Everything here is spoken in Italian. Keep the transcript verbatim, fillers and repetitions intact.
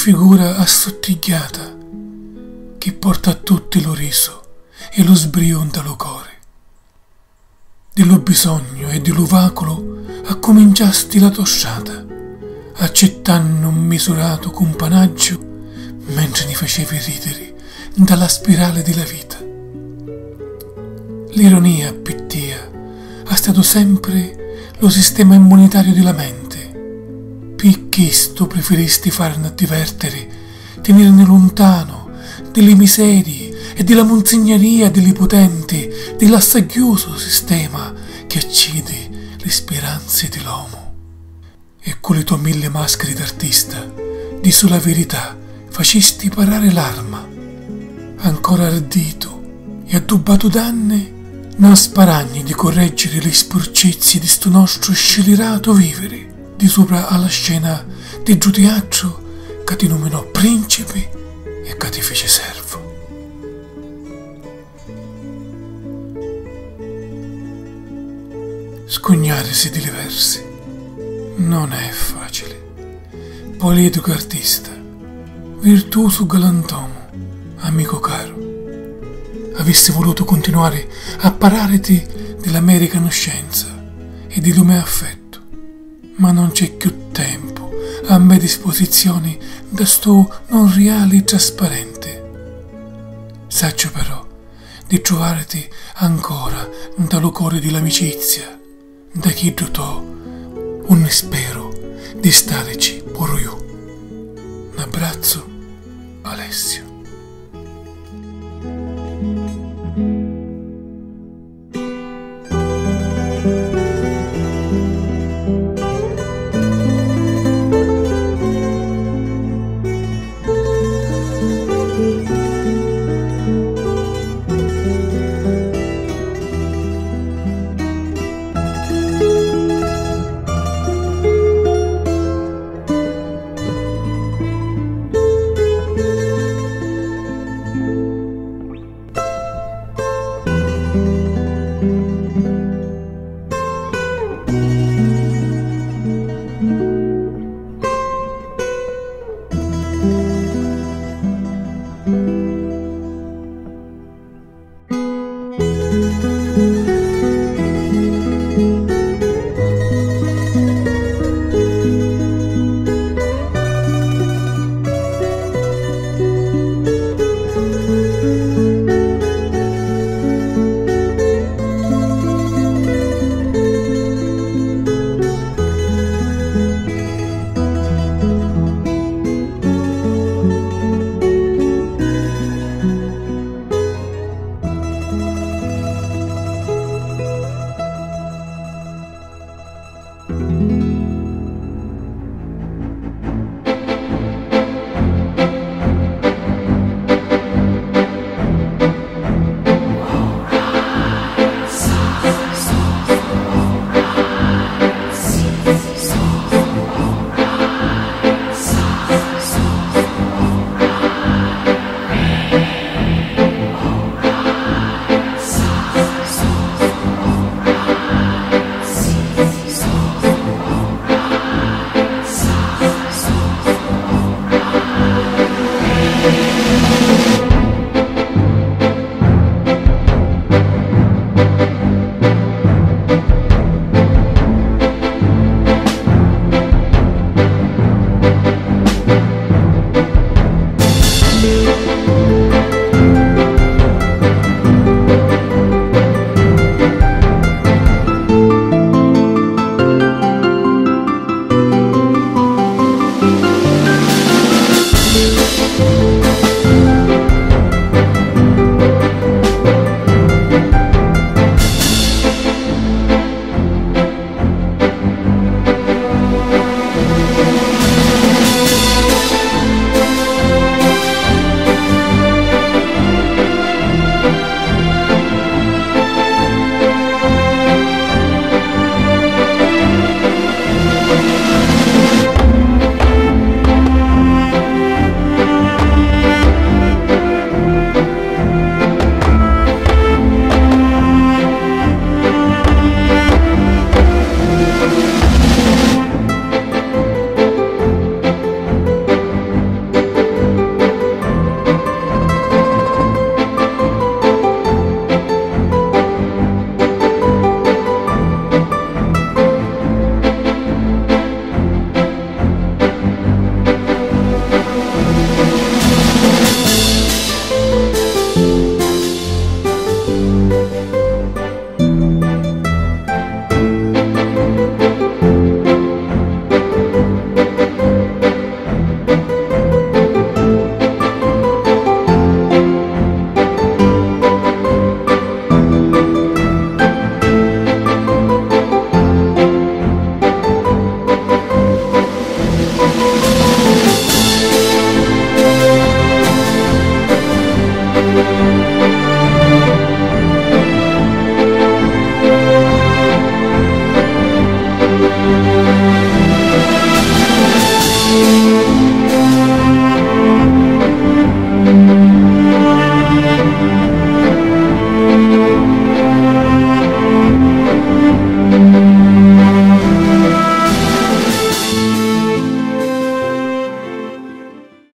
figura assottigliata che porta a tutti lo riso e lo sbrio lo core. Dello bisogno e dell'uvacolo accominciasti la tosciata, accettando un misurato companaggio mentre ne facevi ridere dalla spirale della vita. L'ironia appettia ha stato sempre lo sistema immunitario della mente. Picchisto preferisti farne divertere, tenerne lontano delle miserie e della monsignoria degli potenti, dell'assaggioso sistema che accide le speranze dell'uomo. E con le tue mille maschere d'artista, di sola verità, facesti parare l'arma. Ancora ardito e addubbato d'anne, non sparagni di correggere le sporcezze di sto nostro scellerato vivere, di sopra alla scena di giù teatro che ti nominò principe e che ti fece servo. Scognarsi di versi non è facile. Politico artista, virtuoso galantomo, amico caro, avessi voluto continuare a parlarti dell'America scienza e di lume affetto, ma non c'è più tempo a mia disposizione da sto non reale e trasparente. Saggio però di trovarti ancora dallo cuore dell'amicizia, da chi dotò un spero di starci pure io. Un abbraccio, Alessio.